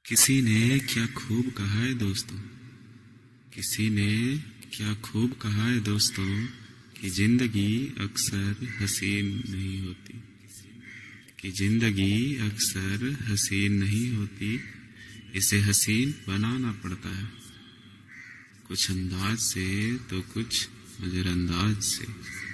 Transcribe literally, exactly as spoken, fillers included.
किसी ने क्या खूब कहा है दोस्तों, किसी ने क्या खूब कहा है दोस्तों कि जिंदगी अक्सर हसीन नहीं होती, कि जिंदगी अक्सर हसीन नहीं होती, इसे हसीन बनाना पड़ता है, कुछ अंदाज से तो कुछ नजरअंदाज से।